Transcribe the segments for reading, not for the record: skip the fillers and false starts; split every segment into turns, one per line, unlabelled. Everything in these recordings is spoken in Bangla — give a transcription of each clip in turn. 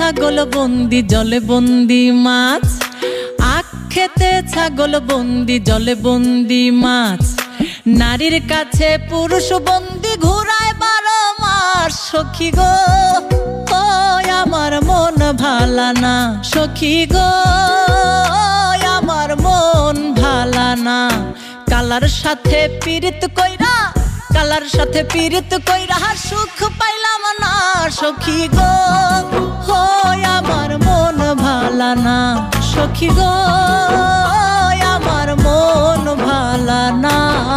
ছাগল বন্দি জলে বন্দি মাছ, আখ খেতে ছাগল বন্দি জলে বন্দি মাছ, নারীর কাছে পুরুষ বন্দি ঘুরায় 12 মাস। সখী গো আমার মন ভালা না, সখী গো আমার মন ভালা না। কালার সাথে পীড়িত কইরা, কালার সাথে পীড়িত কইরা সুখ পাইলাম না। সখী গো আমার মন ভালা না, সখী গো আমার মন ভালা না।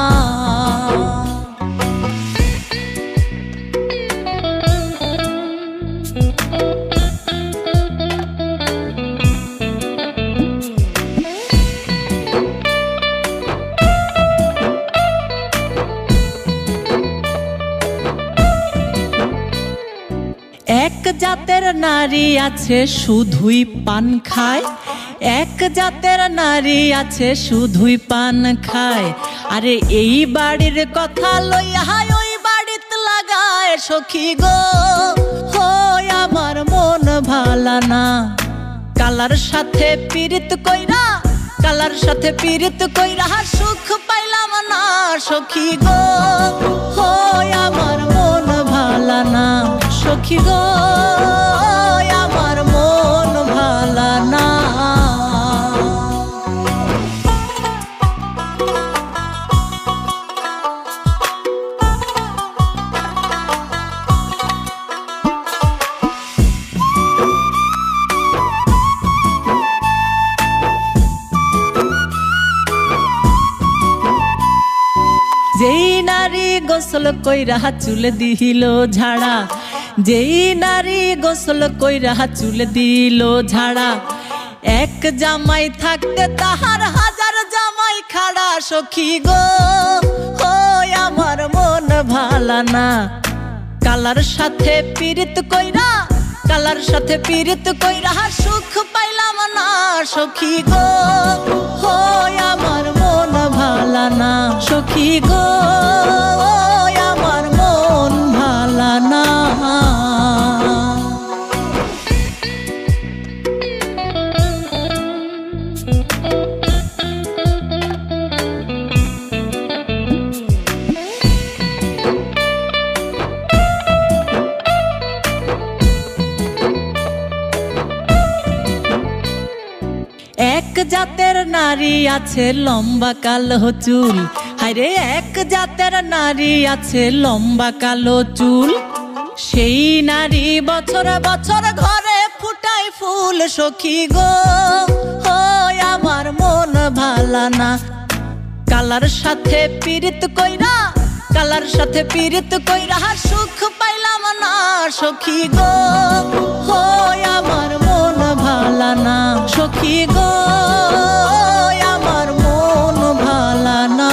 এক জাতের নারী আছে শুধুই পান খায়, এক জাতের নারী আছে শুধুই পান খায়। আরে এই বাড়ির কথা লইয়া ওই বাড়িতে লাগায়। সখী গো আমার মন ভালা না, কালার সাথে পীড়িত কইরা, কালার সাথে পীড়িত কইরা সুখ পাইলাম না। সখী গো আমার মন ভালা না, সখী গো আমার মন ভালা না। যেই নারী গোসল কইরা চুলে দিল ঝাড়া, যেই নারী গোসল কইরা চুলে দিল ঝাড়া, এক জামাই থাকতে তাহার 1000 জামাই খাড়া। সখী গো আমার মন ভালা না, কালার সাথে পীড়িত কইরা, কালার সাথে পীড়িত কইরা সুখ পাইলাম না। সখী গো আমার মন ভালা না, সখী গো আমার মন ভালা না। এক জাতের নারী আছে লম্বা কালো চুল, হায়রে এক জাতের নারী আছে লম্বা কালো চুল, সেই নারী বছর বছর ঘরে ফুটায় ফুল। সখী গো আমার মন ভালা না, কালার সাথে পীড়িত কইরা, কালার সাথে পীড়িত কইরা সুখ পাইলাম না। সখী গো আমার মন ভালা না, সখী গো আমার মন ভালা না।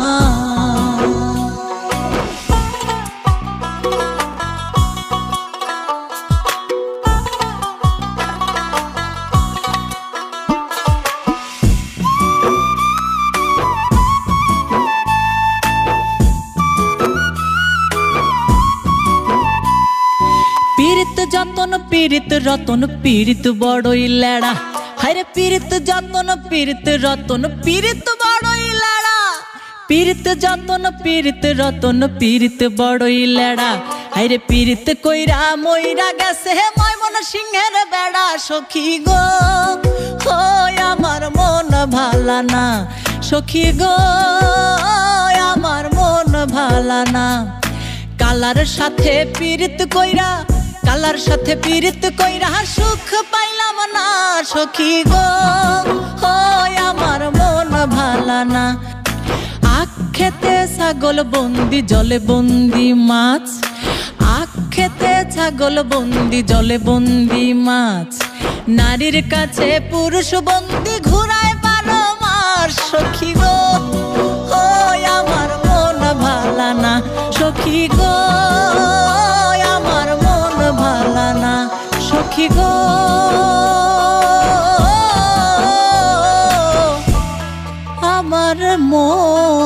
পীড়িত যতন পীড়িত রতন পীড়িত বড়ই লেড়া, হায়রে পীড়িত যতন পীড়িত রতন পীড়িত বড়ই লেড়া, পীড়িত যতন পীড়িত রতন পীড়িত বড়ই লেড়া, হায়রে পীড়িত কইরা মইরা গেছে ময়মন সিংহের বেড়া। সখী গো আমার মন ভালা না, সখী গো আমার মন ভালা না, কালার সাথে পীড়িত কইরা, কালার সাথে পীড়িত কইরা সুখ পাইলাম না। সখী গো আমার মন ভালা না। আখ খেতে ছাগল বন্দি জলে বন্দি মাছ, আখ খেতে ছাগল বন্দি জলে বন্দি মাছ, নারীর কাছে পুরুষ বন্দি ঘুরায় 12 মাস। সখী গো আমার মন ভালা না, সখী গো আমার মন ভালা না, সখী গো আমার মন